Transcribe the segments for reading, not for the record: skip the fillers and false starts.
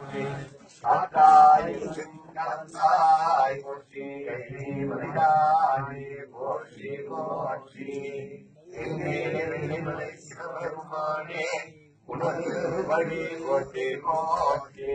காற்றாய் கலந்தாய் போற்றி மலையானே போற்றி போற்றி மலை சிவபெருமானே உனது வழி போற்றி போற்றி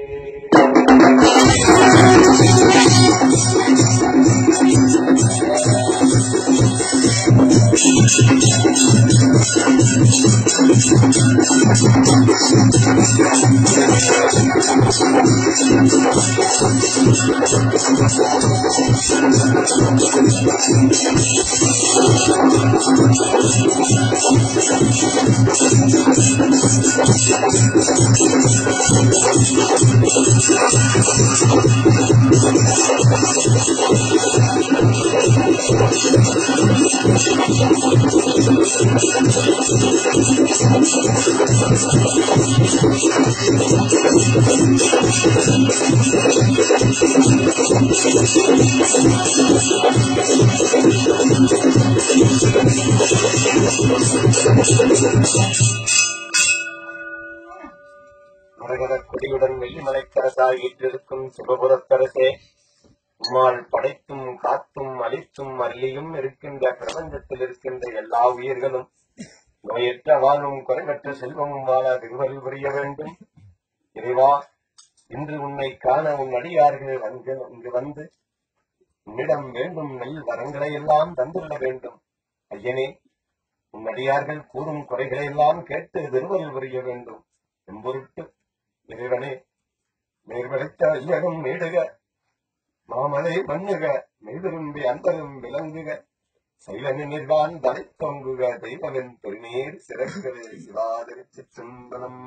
கொடியுடன் வெள்ளிமலைக்கரசாய் வீற்றிருக்கும் சிவபுரத்தரசே, உம்மால் படைத்தும் காத்தும் அழித்தும் அள்ளியும் இருக்கின்ற பிரபஞ்சத்தில் இருக்கின்ற எல்லா உயிர்களும் நோயற்ற வாழும் குறைவற்ற செல்வமும் வாழ திருவருள் புரிய வேண்டும். இறைவா, இன்று உன்னை காண உன் அடியார்கள் இங்கு வந்து உன்னிடம் வேண்டும் நெல் வரங்களை எல்லாம் தந்துள்ள வேண்டும். ஐயனே, உன் அடியார்கள் கூறும் குறைகளை எல்லாம் கேட்டு திருவருள் புரிய வேண்டும் என்பொருட்டு இறைவனே, நேர்வழைத்த ஐயகம் நீடுக, மாமலை மண்ணுக, மெய்விரும்பி அந்தரும் விளங்குக, சைலனிர்வான் தலை தொங்குக, தெய்வவின் திருநீர் சிறக்கவே. சிவாதிருச்சி சிம்பலம்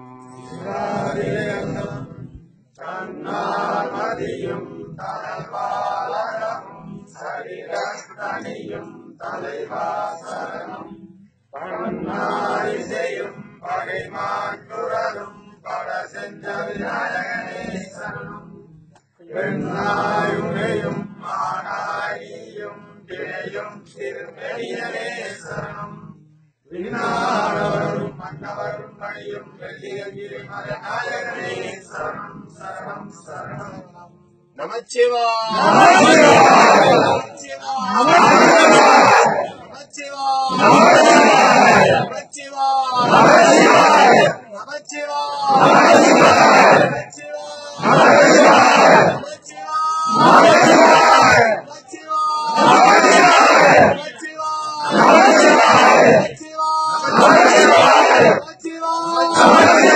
மதியும் தலைவாளரும் சரிதனியும் தலைவாசனம் பன்னாரிசையும் பகைமாற்றுறலும் பட சென்ற விநாயகனே சரணம். பெண்ணாயுனையும் மானாயும் திரையும் திருமெடியனே சரணம். விநாயகரும் மன்னவரும் மணியும் வெள்ளியங்கிரி மலைநாயகனே சரணம் சரணம் சரணம். நமச்சிவாய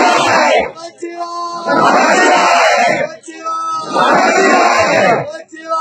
நமச்சிவாய